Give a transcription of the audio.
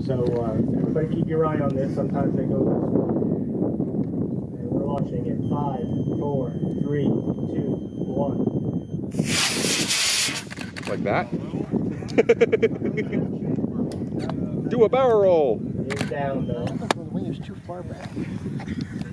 So everybody keep your eye on this. Sometimes they go this way. And we're launching in 5, 4, 3, 2, 1. Like that? Do a barrel roll. It's down though. The wing is too far back.